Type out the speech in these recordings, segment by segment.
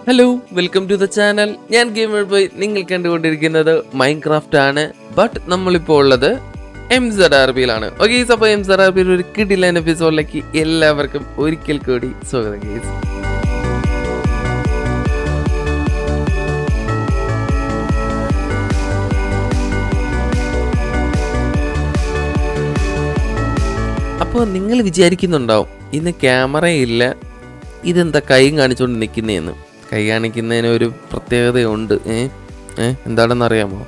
Hello welcome to the channel. ഞാൻ gamer boy. നിങ്ങൾ കണ്ടുകൊണ്ടിരിക്കുന്നത് മൈൻക്രാഫ്റ്റ് ആണ്. ബട്ട് നമ്മളിപ്പോൾ ഉള്ളത് MZRPയിലാണ്. ഓക്കെ, അപ്പോൾ MZRPയിൽ ഒരു കിടിലൻ എപ്പിസോഡിലേക്ക് എല്ലാവർക്കും ഒരിക്കൽ കൂടി സ്വാഗതം ഗൈസ്. അപ്പോൾ നിങ്ങൾ വിചാരിക്കുന്നുണ്ടാവും ഇന്ന് ക്യാമറയില്ല, ഇതെന്താ കൈയും കാണിച്ചുകൊണ്ട് നിൽക്കുന്നതെന്ന്. കൈ കാണിക്കുന്നതിന് ഒരു പ്രത്യേകതയുണ്ട്. എന്താണെന്ന് അറിയാമോ?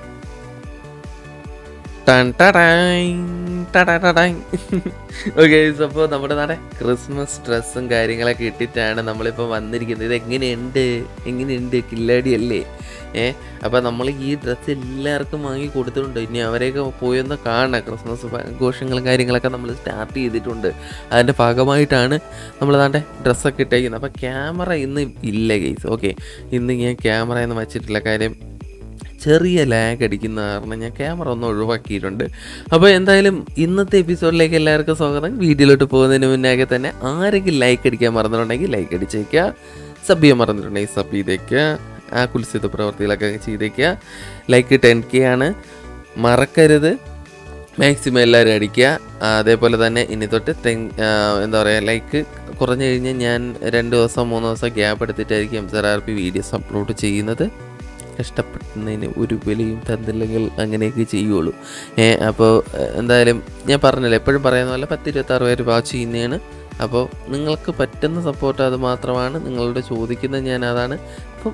ഓക്കെ, അപ്പോൾ നമ്മുടെ നാടെ ക്രിസ്മസ് ഡ്രസ്സും കാര്യങ്ങളൊക്കെ ഇട്ടിട്ടാണ് നമ്മളിപ്പോൾ വന്നിരിക്കുന്നത്. ഇത് എങ്ങനെയുണ്ട് കില്ലാടി അല്ലേ? അപ്പോൾ നമ്മൾ ഈ ഡ്രസ്സ് എല്ലാവർക്കും വാങ്ങി കൊടുത്തിട്ടുണ്ട്. ഇനി അവരെയൊക്കെ പോയൊന്ന് കാണാം. ക്രിസ്മസ് ആഘോഷങ്ങളും കാര്യങ്ങളൊക്കെ നമ്മൾ സ്റ്റാർട്ട് ചെയ്തിട്ടുണ്ട്. അതിൻ്റെ ഭാഗമായിട്ടാണ് നമ്മൾ നാട്ടെ ഡ്രസ്സൊക്കെ ഇട്ടേക്കുന്നത്. അപ്പോൾ ക്യാമറ ഇന്ന് ഇല്ല ഗൈസ്. ഓക്കെ, ഇന്ന് ഞാൻ ക്യാമറയൊന്നും വച്ചിട്ടില്ല. കാര്യം ചെറിയ ലാഗ് അടിക്കുന്ന കാരണം ഞാൻ ക്യാമറ ഒന്ന് ഒഴിവാക്കിയിട്ടുണ്ട്. അപ്പോൾ എന്തായാലും ഇന്നത്തെ എപ്പിസോഡിലേക്ക് എല്ലാവർക്കും സ്വാഗതം. വീഡിയോയിലോട്ട് പോകുന്നതിന് മുന്നേ തന്നെ ആരെങ്കിലും ലൈക്ക് അടിക്കാൻ മറന്നിട്ടുണ്ടെങ്കിൽ ലൈക്ക് അടിച്ചേക്കുക. സബ് ചെയ്യാൻ മറന്നിട്ടുണ്ടെങ്കിൽ സബ് ചെയ്തേക്കുക. ആ കുൽസിത പ്രവർത്തികളൊക്കെ ചെയ്തേക്കുക. ലൈക്ക് 10K ആണ്, മറക്കരുത്. മാക്സിമം എല്ലാവരും അടിക്കുക. അതേപോലെ തന്നെ ഇനി തൊട്ട് എന്താ പറയുക, ലൈക്ക് കുറഞ്ഞു കഴിഞ്ഞാൽ ഞാൻ 2 ദിവസം 3 ദിവസം ഗ്യാപ്പ് എടുത്തിട്ടായിരിക്കും MZRP വീഡിയോസ് അപ്ലോഡ് ചെയ്യുന്നത്. കഷ്ടപ്പെടുന്നതിന് ഒരു വിലയും തന്നില്ലെങ്കിൽ അങ്ങനെയൊക്കെ ചെയ്യുള്ളൂ. അപ്പോൾ എന്തായാലും ഞാൻ പറഞ്ഞല്ലോ, എപ്പോഴും പറയുന്ന പോലെ 10-26 പേര് വാച്ച് ചെയ്യുന്നതാണ്. അപ്പോൾ നിങ്ങൾക്ക് പറ്റുന്ന സപ്പോർട്ട് അത് മാത്രമാണ്. നിങ്ങളോട് ചോദിക്കുന്നത് ഞാൻ അതാണ്. അപ്പം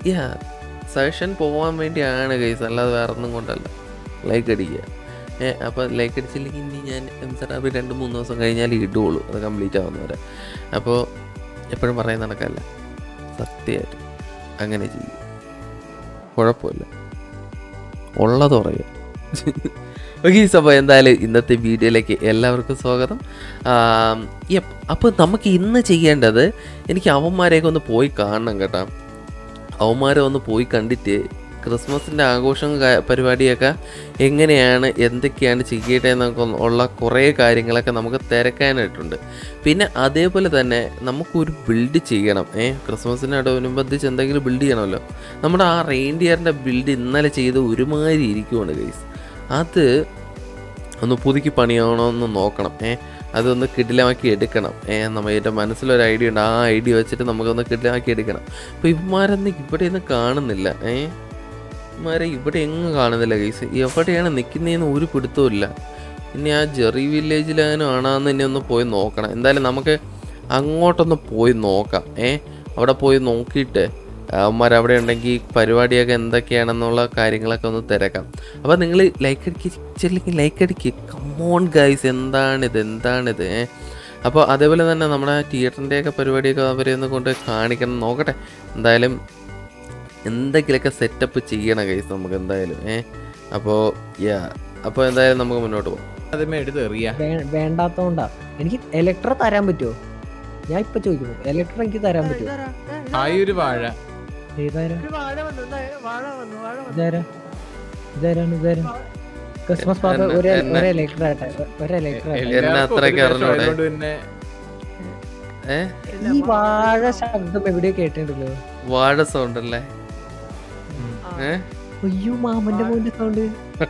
സജഷൻ പോകാൻ വേണ്ടിയാണ് ഗൈസ്, അല്ലാതെ വേറെ ഒന്നും കൊണ്ടല്ല. ലൈക്ക് അടിക്കുക. അപ്പോൾ ലൈക്ക് അടിച്ചില്ലെങ്കിൽ ഇനി ഞാൻ MZRP 2-3 ദിവസം കഴിഞ്ഞാൽ ഇടുകയുള്ളൂ, അത് കംപ്ലീറ്റ് ആവുന്നവരെ. അപ്പോൾ എപ്പോഴും പറയുന്ന കണക്കല്ല, സത്യമായിട്ട് അങ്ങനെ ചെയ്യും. കുഴപ്പമില്ല, ഉള്ളത് പറയുക. ഓക്കെ, അപ്പോൾ എന്തായാലും ഇന്നത്തെ വീഡിയോയിലേക്ക് എല്ലാവർക്കും സ്വാഗതം. അപ്പോൾ നമുക്ക് ഇന്ന് ചെയ്യേണ്ടത്, എനിക്ക് അവന്മാരെയൊക്കെ ഒന്ന് പോയി കാണണം കേട്ടോ. അവന്മാരെ ഒന്ന് പോയി കണ്ടിട്ട് ക്രിസ്മസിൻ്റെ ആഘോഷം പരിപാടിയൊക്കെ എങ്ങനെയാണ്, എന്തൊക്കെയാണ് ചെയ്യട്ടെ എന്നൊക്കെ ഉള്ള കുറേ കാര്യങ്ങളൊക്കെ നമുക്ക് തിരക്കാനായിട്ടുണ്ട്. പിന്നെ അതേപോലെ തന്നെ നമുക്കൊരു ബിൽഡ് ചെയ്യണം. ക്രിസ്മസിനോടനുബന്ധിച്ച് എന്തെങ്കിലും ബിൽഡ് ചെയ്യണമല്ലോ. നമ്മുടെ ആ റെയിൻഡിയറിൻ്റെ ബിൽഡ് ഇന്നലെ ചെയ്ത് ഒരുമാതിരി ഇരിക്കുവാണ് ഗൈസ്. അത് ഒന്ന് പുതുക്കി പണിയാണോന്ന് നോക്കണം. അതൊന്ന് കിടിലമാക്കി എടുക്കണം. എൻ്റെ മനസ്സിലൊരു ഐഡിയ ഉണ്ട്. ആ ഐഡിയ വെച്ചിട്ട് നമുക്കൊന്ന് കിടിലമാക്കി എടുക്കണം. അപ്പോൾ ഇവന്മാരൊന്നും ഇവിടെയൊന്നും കാണുന്നില്ല. ഇവന്മാരെ ഇവിടെ എങ്ങും കാണുന്നില്ല ഗൈസ്. എവിടെയാണ് നിൽക്കുന്നതെന്ന് ഒരു പിടുത്തമില്ല. ഇനി ആ ജെറി വില്ലേജിലാനും ആണോന്ന് ഇനി ഒന്ന് പോയി നോക്കണം. എന്തായാലും നമുക്ക് അങ്ങോട്ടൊന്ന് പോയി നോക്കാം. അവിടെ പോയി നോക്കിയിട്ട് അവന്മാർ അവിടെ ഉണ്ടെങ്കിൽ പരിപാടിയൊക്കെ എന്തൊക്കെയാണെന്നുള്ള കാര്യങ്ങളൊക്കെ ഒന്ന് തിരക്കാം. അപ്പോൾ നിങ്ങൾ ലൈക്ക് അടിച്ചില്ലെങ്കിൽ ലൈക്ക് അടിക്കുക. കമ്മോൺ ഗൈസ്, എന്താണിത്. അപ്പോൾ അതേപോലെ തന്നെ നമ്മുടെ തിയേറ്ററിൻ്റെയൊക്കെ പരിപാടിയൊക്കെ അവരെ ഒന്ന് കൊണ്ട് കാണിക്കണം. നോക്കട്ടെ, എന്തായാലും എന്തെങ്കിലുമൊക്കെ സെറ്റപ്പ് ചെയ്യണം ഗൈസ് നമുക്ക് എന്തായാലും. അപ്പോൾ എന്തായാലും നമുക്ക് മുന്നോട്ട് പോകാം. വേണ്ടാത്തോണ്ടാ എനിക്ക് ഇലക്ട്ര തരാൻ പറ്റുമോ? ഞാൻ ഇപ്പൊ ചോദിക്കുന്നു, ഇലക്ട്ര എനിക്ക് തരാൻ പറ്റുമോ? ക്രിസ്മസ് പാർക്ക് ഇലക്ട്ര ആട്ടെ, ഈ വാഴ ശബ്ദം എവിടെയോ കേട്ടിട്ടുണ്ടല്ലോ. വാഴ സൗണ്ട് അല്ലേ? അയ്യോ, മാമന്റെ മോന്റെ സൗണ്ട്.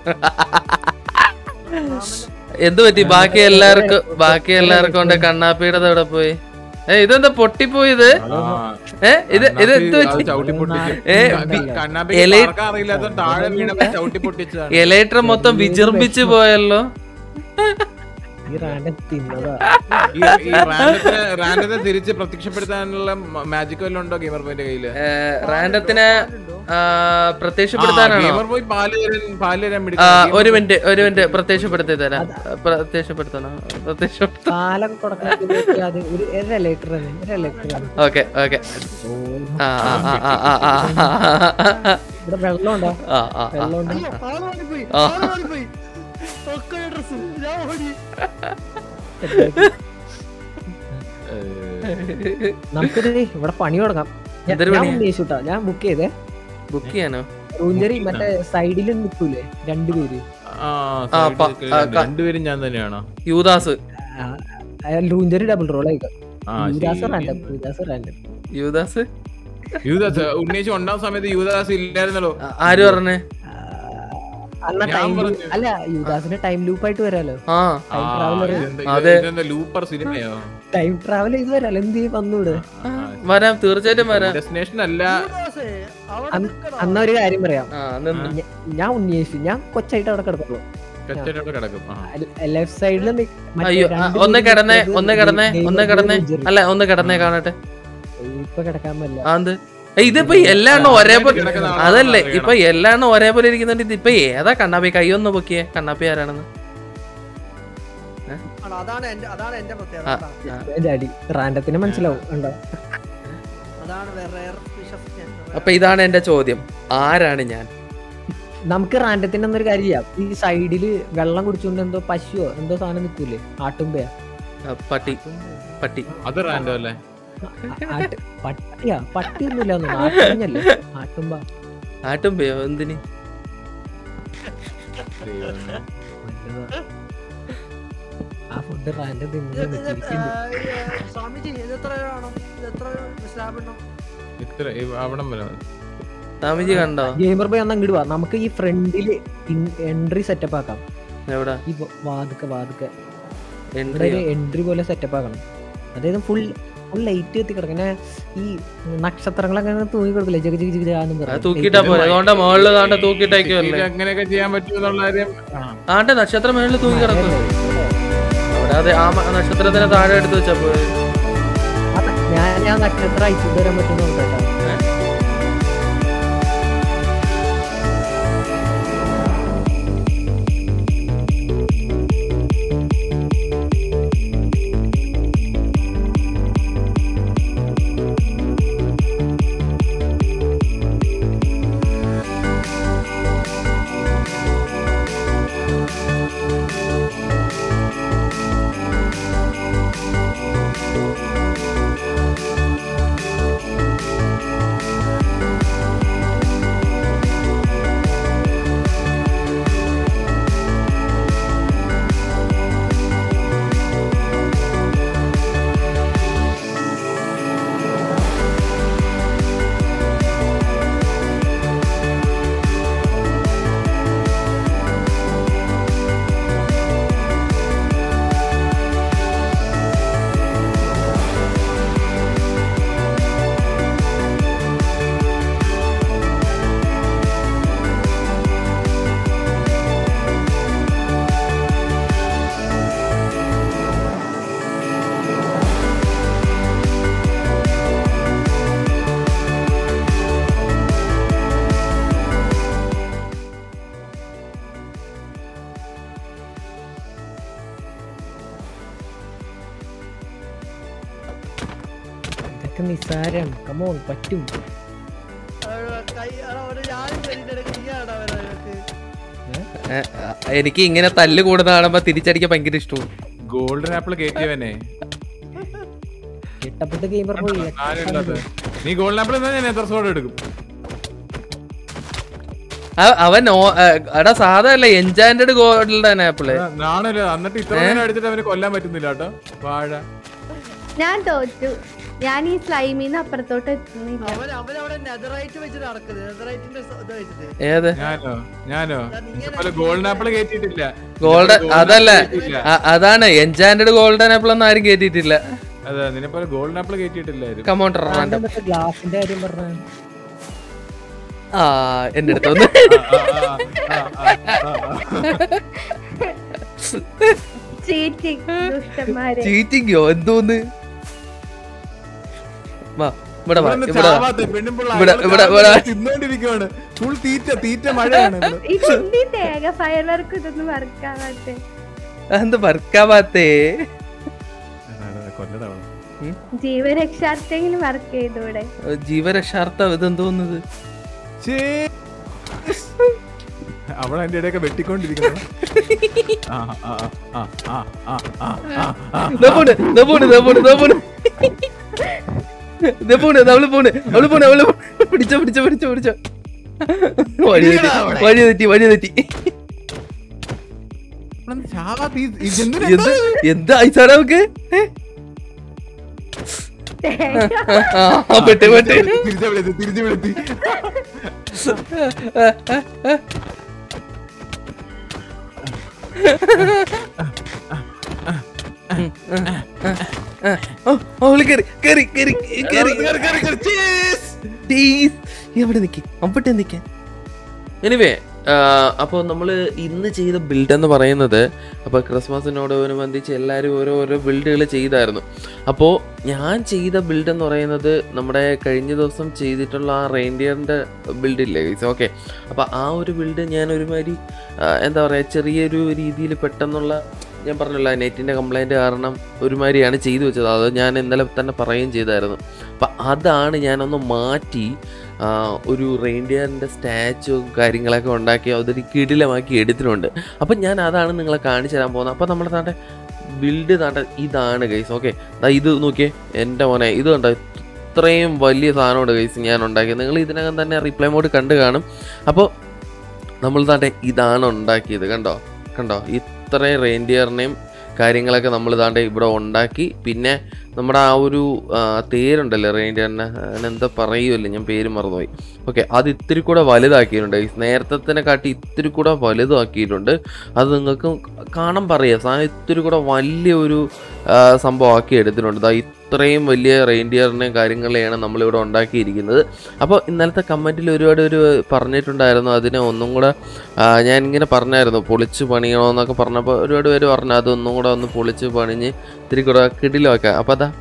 എന്ത് പറ്റി? ബാക്കി എല്ലാവർക്കും ഉണ്ട്. കണ്ണാപ്പിയുടെ അവിടെ പോയി. ഇതെന്താ പൊട്ടിപ്പോയത്? ഇത് എന്ത് എലക്ട്ര മൊത്തം വിജൃംഭിച്ചു പോയല്ലോ. തിരിച്ച് പ്രത്യക്ഷപ്പെടുത്താനുള്ള മാജിക് വല്ലതും ഉണ്ടോ ഗെയിമർ ബോയിന്റെ കയ്യില്? റാൻഡത്തിനെ പ്രത്യക്ഷപ്പെടുത്താനാണോ? ഒരു മിനിറ്റ് പ്രത്യക്ഷപ്പെടുത്തി തരാം. ഓക്കെ. നമുക്കിത് ഇവിടെ പണി തുടങ്ങാം. ഞാൻ ബുക്ക് ചെയ്തേ. ബുക്ക് ചെയ്യാനോ? റൂഞ്ചറി മറ്റേ സൈഡിൽ നിൽക്കൂലേ രണ്ടുപേര്? രണ്ടുപേരും ഞാൻ തന്നെയാണോ? യൂദാസ് റൂഞ്ചറി ഡബിൾ റോൾ ആയിക്കാം. യൂദാസ് യുവദാസ് ഉന്നയിച്ച് ഉണ്ടാകുന്ന സമയത്ത് യുവദാസ് ഇല്ലായിരുന്നല്ലോ. ആര് പറഞ്ഞേ? അല്ല യുവദാസിന് ടൈം ലൂപ്പായിട്ട് വരാലോ. ടൈം ലൂപ്പർ സിനിമയോ? ടൈം ട്രാവൽ ചെയ്ത് വരാലോ. എന്ത് വന്നൂടെ? വരാം, തീർച്ചയായിട്ടും വരാം. ഡെസ്റ്റിനേഷൻ അല്ല. അന്ന ഒരു കാര്യം പറയാം. ഞാൻ ഉന്നയിച്ചു, ഞാൻ കൊച്ചായിട്ട് അവിടെ കിടക്കുള്ളൂ. ലെഫ്റ്റ് സൈഡില് അയ്യോ ഒന്ന് കിടന്നേ അല്ല ഒന്ന് കിടന്നേ കാണട്ടെ. ഇപ്പൊ കിടക്കാൻ പറ്റില്ല. അത് ഇതിപ്പോ എല്ലാം ഒരേപോലെ അതല്ലേ, ഇപ്പൊ എല്ലാം ഒരേപോലെ ഇരിക്കുന്നുണ്ട്. ഇതിപ്പോ ഏതാ കണ്ണാപ്പി? കൈ ഒന്ന് പൊക്കിയേ, കണ്ണാപ്പി ആരാണെന്ന്. റാൻഡത്തിന് മനസ്സിലാവും. അപ്പൊ ഇതാണ് എന്റെ ചോദ്യം, ആരാണ് ഞാൻ? നമുക്ക് റാൻഡത്തിന് എന്നൊരു കാര്യം ചെയ്യാം. ഈ സൈഡില് വെള്ളം കുടിച്ചോണ്ട് എന്തോ പശുവോ എന്തോ സാധനം നിക്കൂലേ, ആട്ടുമ്പയാ? പട്ടി. പട്ടി അത് റാൻഡോ അല്ലേ? പട്ടിയാ? പട്ടിയൊന്നുമില്ല, ആട്ടുമ്പല്ലേ? ആട്ടുമ്പയോ? എന്തിന്? ആ ഫുഡ് റാൻഡ് സ്വാമിജി കണ്ടോ? ഗെയിമർ ബോയ് ഒന്ന് അങ്ങോട്ട് വാ, നമുക്ക് ഈ ഫ്രണ്ടില് എൻട്രി സെറ്റപ്പ് ആക്കാം. എവിടെ? ഈ വാതുക്കെ എൻട്രി പോലെ സെറ്റപ്പ് ആക്കണം. അതായത് ഫുൾ ലൈറ്റ് കത്തി കിടക്കണ ഈ നക്ഷത്രങ്ങളൊക്കെ തൂങ്ങി കൊടുക്കില്ലേ, ജഗ ജഗ ജഗ തൂക്കിട്ടാ പോലെ. അതുകൊണ്ട് മുകളിൽ തൂക്കിട്ടേക്കല്ലേ? അങ്ങനെയൊക്കെ ചെയ്യാൻ പറ്റുമെന്നുള്ള കാര്യം. ആണ്ടെ നക്ഷത്രം മേളിൽ തൂക്കി കിടക്കും അവിടെ. അതെ, ആ നക്ഷത്രത്തിന് താഴെ എടുത്ത് വെച്ചാ പോയത്. ഞാൻ നക്ഷത്രം അയച്ചു തരാൻ പറ്റുന്ന നോക്കട്ടെ. നിസാരം കമോൺ പറ്റും. എനിക്ക് ഇങ്ങനെ തല്ല് കൂടുന്ന കാണുമ്പോ തിരിച്ചടിക്കാൻ ഭയങ്കര ഇഷ്ടവും. ഗോൾഡൻ ആപ്പിൾ കയറ്റിയവനെ ഗെയിമർ പോയി. നീ ഗോൾഡൻ ആപ്പിൾ ഞാൻ എത്ര സ്കോഡ് എടുക്കും? അവൻ എടാ സാധല്ല എൻചാന്റഡ് ഗോൾഡൻ ആപ്പിള് ആണല്ലോ. എന്നിട്ട് ഇത്ര നേരം അടിച്ചിട്ട് അവന് കൊല്ലാൻ പറ്റുന്നില്ല കേട്ടോ. വാഴ ഞാൻ തോറ്റു. ഞാൻ ഈ സ്ലൈമിന്ന് അപ്പുറത്തോട്ട് എത്തുന്നില്ല. ഞാനോ ഗോൾഡൻ ആപ്പിൾ കേറ്റിട്ടില്ല. ഗോൾഡൻ അതല്ല, അതാണ് എൻചാന്റഡ് ഗോൾഡൻ ആപ്പിൾ ഒന്നും ആരും കേറ്റിട്ടില്ല. അതെ, നിന്നെ പോലെ ഗോൾഡൻ ആപ്പിൾ കേറ്റിട്ടില്ലായിരുന്നു. കമോണ്ടർ ഗ്ലാസിന്റെ കാര്യം പറഞ്ഞ എന്റെ അടുത്തൊന്ന് ചീറ്റിങ്ങോ എന്തോന്ന്? വർക്കാവാത്തേ ജീവരക്ഷാർത്തെങ്കിലും വർക്ക് ചെയ്തൂടെ? ജീവരക്ഷാർത്ഥം ഇതെന്തോന്നത്? അവളെന്റെ ഇടയൊക്കെ വെട്ടിക്കൊണ്ടിരിക്കുന്നു. വഴി തെറ്റി. എന്താ സാറേ നമുക്ക് പെട്ടെ പെട്ടെ തിരിച്ചു വിളത്തി എവിടെ നിൽക്കി അവിടെ നിൽക്കാൻ. എനിവേ അപ്പോൾ നമ്മൾ ഇന്ന് ചെയ്ത ബിൽഡ് എന്ന് പറയുന്നത്, അപ്പോൾ ക്രിസ്മസിനോടനുബന്ധിച്ച് എല്ലാവരും ഓരോ ബിൽഡുകൾ ചെയ്തായിരുന്നു. അപ്പോൾ ഞാൻ ചെയ്ത ബിൽഡ് എന്ന് പറയുന്നത് നമ്മുടെ കഴിഞ്ഞ ദിവസം ചെയ്തിട്ടുള്ള ആ റെയിൻഡിയറിൻ്റെ ബിൽഡില്ലേ ഗൈസ്. ഓക്കെ, അപ്പോൾ ആ ഒരു ബിൽഡ് ഞാൻ ഒരുമാതിരി എന്താ പറയുക, ചെറിയൊരു രീതിയിൽ പെട്ടെന്നുള്ള, ഞാൻ പറഞ്ഞില്ല നെറ്റിൻ്റെ കംപ്ലൈൻറ്റ് കാരണം ഒരുമാതിരിയാണ് ചെയ്തു വെച്ചത്. അത് ഞാൻ ഇന്നലെ തന്നെ പറയുകയും ചെയ്തായിരുന്നു. അപ്പം അതാണ് ഞാനൊന്ന് മാറ്റി ഒരു റെയിൻഡിയറിൻ്റെ സ്റ്റാച്ചു കാര്യങ്ങളൊക്കെ ഉണ്ടാക്കി അതൊരു കിടിലമാക്കി എടുത്തിട്ടുണ്ട്. അപ്പം ഞാൻ അതാണ് നിങ്ങളെ കാണിച്ചു തരാൻ പോകുന്നത്. അപ്പോൾ നമ്മുടെ നാട്ടെ ബിൽഡ് നാട്ടെ ഇതാണ് ഗൈസ്. ഓക്കെ, ഇത് നോക്കിയേ എൻ്റെ മോനെ, ഇത് കണ്ടോ, ഇത്രയും വലിയ സാധനമുണ്ട് ഗൈസ് ഞാൻ ഉണ്ടാക്കിയത്. നിങ്ങൾ ഇതിനകം തന്നെ റിപ്ലൈ മോഡ് കണ്ടു കാണും. അപ്പോൾ നമ്മൾ നാട്ടെ ഇതാണ് ഉണ്ടാക്കിയത്. കണ്ടോ ഇത്രയും റെയിൻഡിയറിനെയും കാര്യങ്ങളൊക്കെ നമ്മൾ ഇതാണ്ട് ഇവിടെ ഉണ്ടാക്കി. പിന്നെ നമ്മുടെ ആ ഒരു തേരുണ്ടല്ലോ റെയിൻഡിയറിനെ, അതിനെന്താ പറയുമല്ലോ, ഞാൻ പേര് മറന്നുപോയി. ഓക്കെ, അത് ഇത്തിരി കൂടെ വലുതാക്കിയിട്ടുണ്ട്. നേരത്തെ കാട്ടി ഇത്തിരി കൂടെ വലുതാക്കിയിട്ടുണ്ട്. അത് നിങ്ങൾക്ക് കാണാൻ പറയാം, സാധനം ഇത്തിരി കൂടെ വലിയൊരു സംഭവം ആക്കി എടുത്തിട്ടുണ്ട്. ഇത്രയും വലിയ റെയിൻഡിയറിനെയും കാര്യങ്ങളെയാണ് നമ്മളിവിടെ ഉണ്ടാക്കിയിരിക്കുന്നത്. അപ്പോൾ ഇന്നലത്തെ കമൻറ്റിൽ ഒരുപാട് പറഞ്ഞിട്ടുണ്ടായിരുന്നു, അതിനെ ഒന്നും കൂടെ ഞാനിങ്ങനെ പറഞ്ഞായിരുന്നു പൊളിച്ച് പണിയണമെന്നൊക്കെ പറഞ്ഞപ്പോൾ ഒരുപാട് പേര് പറഞ്ഞു അതൊന്നും കൂടെ ഒന്ന് പൊളിച്ച് പണിഞ്ഞ് ഇത്തിരി കൂടെ കിടിലൊക്കെ. അപ്പോൾ അതാ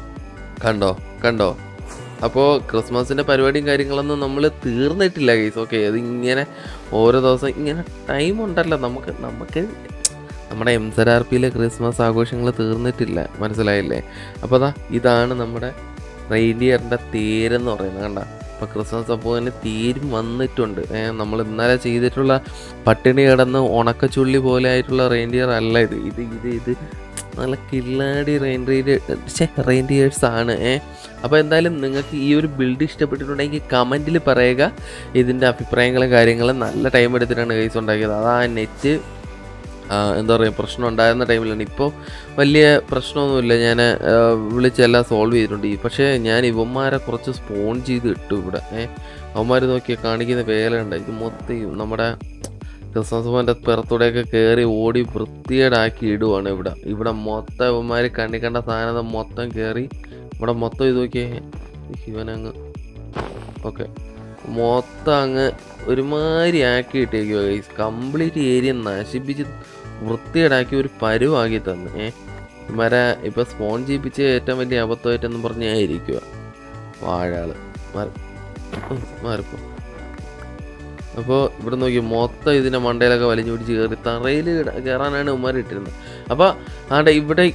കണ്ടോ. അപ്പോൾ ക്രിസ്മസിൻ്റെ പരിപാടിയും കാര്യങ്ങളൊന്നും നമ്മൾ തീർന്നിട്ടില്ല ഗൈസ്. ഓക്കെ, അതിങ്ങനെ ഓരോ ദിവസം ഇങ്ങനെ ടൈം ഉണ്ടല്ലോ നമുക്ക് നമ്മുടെ MZRPയിലെ ക്രിസ്മസ് ആഘോഷങ്ങൾ തീർന്നിട്ടില്ല, മനസ്സിലായില്ലേ? അപ്പോൾ ഇതാണ് നമ്മുടെ റെയിൻഡിയറിൻ്റെ തേരെന്ന് പറയുന്നത്. കണ്ട, അപ്പോൾ ക്രിസ്മസ് അപ്പോൾ തന്നെ തേരും വന്നിട്ടുണ്ട്. നമ്മൾ ഇന്നലെ ചെയ്തിട്ടുള്ള പട്ടിണി കിടന്ന് ഉണക്കച്ചുള്ളി പോലെ ആയിട്ടുള്ള റെയിൻഡിയർ അല്ല ഇത് നല്ല കില്ലാടി റെയിൻഡിയേഴ്സ് ആണ്. അപ്പോൾ എന്തായാലും നിങ്ങൾക്ക് ഈ ഒരു ബിൽഡ് ഇഷ്ടപ്പെട്ടിട്ടുണ്ടെങ്കിൽ കമൻറ്റിൽ പറയുക ഇതിൻ്റെ അഭിപ്രായങ്ങളും കാര്യങ്ങളും. നല്ല ടൈം എടുത്തിട്ടാണ് ഗൈസ് ഉണ്ടാക്കിയത്. അത് ആ നെറ്റ് എന്താ പറയുക പ്രശ്നം ഉണ്ടായിരുന്ന ടൈമിലാണ്. ഇപ്പോൾ വലിയ പ്രശ്നമൊന്നുമില്ല, ഞാൻ വിളിച്ചെല്ലാം സോൾവ് ചെയ്തിട്ടുണ്ട്. പക്ഷേ ഞാൻ ഇവന്മാരെ കുറച്ച് സ്പോൺ ചെയ്ത് ഇട്ടു ഇവിടെ. അവന്മാർ നോക്കിയാൽ കാണിക്കുന്ന വേലയുണ്ട്. ഇത് മൊത്തം നമ്മുടെ ക്രിസ്മസ് മോൻ്റെ പിറത്തൂടെയൊക്കെ കയറി ഓടി വൃത്തികേടാക്കി ഇടുവാണ് ഇവിടെ മൊത്തം ഇവന്മാർ കണ്ട സാധനം മൊത്തം കയറി ഇവിടെ മൊത്തം ഇത് നോക്കിയേ ഇവനങ്ങ് ഓക്കെ മൊത്തം അങ്ങ് ഒരുമാതിരി ആക്കി ഇട്ടേക്കുക ഗൈസ്. കംപ്ലീറ്റ് ഏരിയ നശിപ്പിച്ച് വൃത്തികേടാക്കി ഒരു പരുവാക്കി തന്നു. ഇവരെ ഇപ്പോൾ സ്പോൺ ചെയ്യിപ്പിച്ച് ഏറ്റവും വലിയ അബദ്ധമായിട്ടെന്ന് പറഞ്ഞായിരിക്കുക വാഴാള് മാറിപ്പോ. അപ്പോൾ ഇവിടെ നോക്കി മൊത്തം ഇതിൻ്റെ മണ്ടയിലൊക്കെ വലിഞ്ഞു പിടിച്ച് കയറി തറയിൽ കയറാനാണ് ഉമ്മാർ ഇട്ടിരുന്നത്. അപ്പോൾ ആടെ ഇവിടെ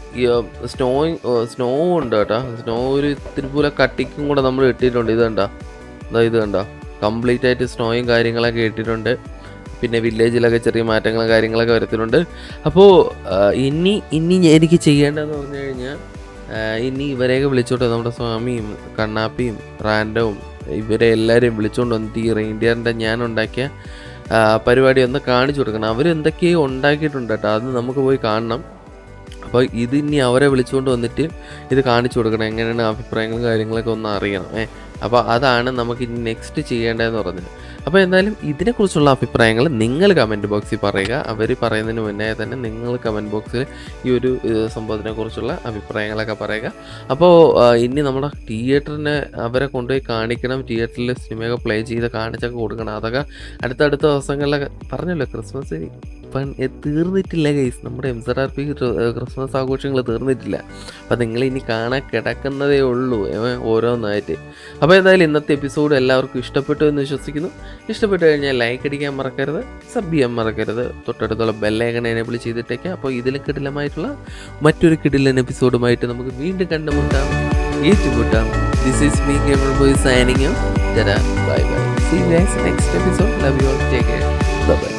സ്നോ ഉണ്ട് കേട്ടോ. സ്നോ ഒരു ഇത്തിരി പോലെ കട്ടിക്കും കൂടെ നമ്മൾ ഇട്ടിട്ടുണ്ട്. ഇത് കണ്ടോ കംപ്ലീറ്റ് ആയിട്ട് സ്നോയും കാര്യങ്ങളൊക്കെ ഇട്ടിട്ടുണ്ട്. പിന്നെ വില്ലേജിലൊക്കെ ചെറിയ മാറ്റങ്ങളും കാര്യങ്ങളൊക്കെ വരുത്തിയിട്ടുണ്ട്. അപ്പോൾ ഇനി എനിക്ക് ചെയ്യേണ്ടതെന്ന് പറഞ്ഞു കഴിഞ്ഞാൽ ഇനി ഇവരെയൊക്കെ വിളിച്ചോട്ടെ, നമ്മുടെ സ്വാമിയും കണ്ണാപ്പിയും റാൻഡവും ഇവരെ എല്ലാവരെയും വിളിച്ചുകൊണ്ട് വന്നിട്ട് ഈ റെയിൻഡിയറിൻ്റെ ഞാൻ ഉണ്ടാക്കിയ പരിപാടി ഒന്ന് കാണിച്ചു കൊടുക്കണം. അവരെന്തൊക്കെയോ ഉണ്ടാക്കിയിട്ടുണ്ട് കേട്ടോ, അത് നമുക്ക് പോയി കാണണം. അപ്പോൾ ഇനി അവരെ വിളിച്ചുകൊണ്ട് വന്നിട്ട് ഇത് കാണിച്ചു കൊടുക്കണം, എങ്ങനെയാണ് അഭിപ്രായങ്ങളും കാര്യങ്ങളൊക്കെ ഒന്ന് അറിയണം. അപ്പോൾ അതാണ് നമുക്ക് ഇനി നെക്സ്റ്റ് ചെയ്യേണ്ടതെന്ന് പറഞ്ഞത്. അപ്പോൾ എന്തായാലും ഇതിനെക്കുറിച്ചുള്ള അഭിപ്രായങ്ങൾ നിങ്ങൾ കമൻറ്റ് ബോക്സിൽ പറയുക. അവർ പറയുന്നതിന് മുന്നേ തന്നെ നിങ്ങൾ കമൻറ്റ് ബോക്സിൽ ഈ ഒരു സംഭവത്തിനെക്കുറിച്ചുള്ള അഭിപ്രായങ്ങളൊക്കെ പറയുക. അപ്പോൾ ഇനി നമ്മുടെ തിയേറ്ററിനെ അവരെ കൊണ്ടുപോയി കാണിക്കണം, തിയേറ്ററിൽ സിനിമയൊക്കെ പ്ലേ ചെയ്ത് കാണിച്ചൊക്കെ കൊടുക്കണം. അതൊക്കെ അടുത്തടുത്ത ദിവസങ്ങളിലൊക്കെ പറഞ്ഞല്ലോ. ക്രിസ്മസ് തീർന്നിട്ടില്ല ഗൈസ്, നമ്മുടെ MZRP ക്രിസ്മസ് ആഘോഷങ്ങൾ തീർന്നിട്ടില്ല. അപ്പോൾ നിങ്ങളിനി കാണാൻ കിടക്കുന്നതേ ഉള്ളൂ ഓരോന്നായിട്ട്. അപ്പോൾ എന്തായാലും ഇന്നത്തെ എപ്പിസോഡ് എല്ലാവർക്കും ഇഷ്ടപ്പെട്ടു എന്ന് വിശ്വസിക്കുന്നു. ഇഷ്ടപ്പെട്ടു കഴിഞ്ഞാൽ ലൈക്ക് അടിക്കാൻ മറക്കരുത്, സബ് ചെയ്യാൻ മറക്കരുത്, തൊട്ടടുത്തുള്ള ബെല്ലൈക്കൺ എനേബിൾ ചെയ്തിട്ടേക്കാം. അപ്പോൾ ഇതിൽ കിടിലമായിട്ടുള്ള മറ്റൊരു കിടിലൻ എപ്പിസോഡുമായിട്ട് നമുക്ക് വീണ്ടും കണ്ടുമുട്ടാം, ഏറ്റുമുട്ടാം. This is me, Gamer Boy, signing off. Ta-da, bye bye. See you guys next episode. Love you all. Take care. Bye bye.